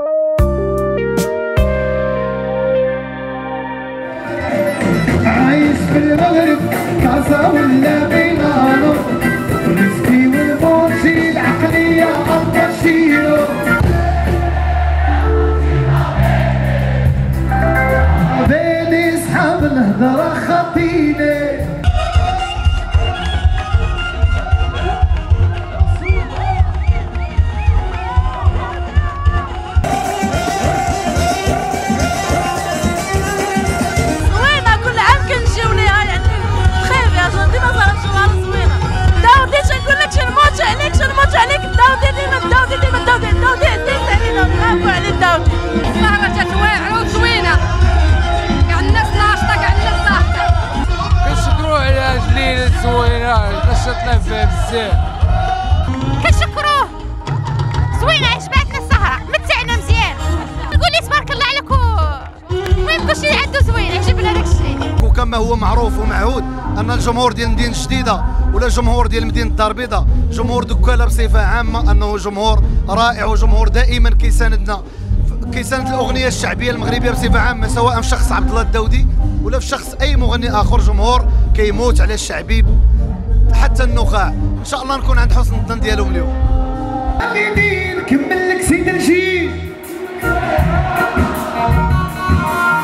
عايش في المغرب كاسا ولا بينانو رزقي والموتي العقلية الطشيرو بيني صحاب الهضرة خطيني نشطنا فيها بزاف. كنشكروه زوينه عجباتنا السهره متعنا مزيان نقول لي تبارك الله عليك المهم كلشي عنده زوين عجبنا داك الشيء. وكما هو معروف ومعهود ان الجمهور ديال مدينه جديده ولا الجمهور ديال مدينه الدار البيضاء جمهور دكاله بصفه عامه انه جمهور رائع وجمهور دائما كيساند الاغنيه الشعبيه المغربيه بصفه عامه سواء في شخص عبد الله الداودي ولا في شخص اي مغني اخر. جمهور كيموت على الشعبي حتى النخاع. ان شاء الله نكون عند حسن الظن ديالهم اليوم. نكمل لك سيد الجيل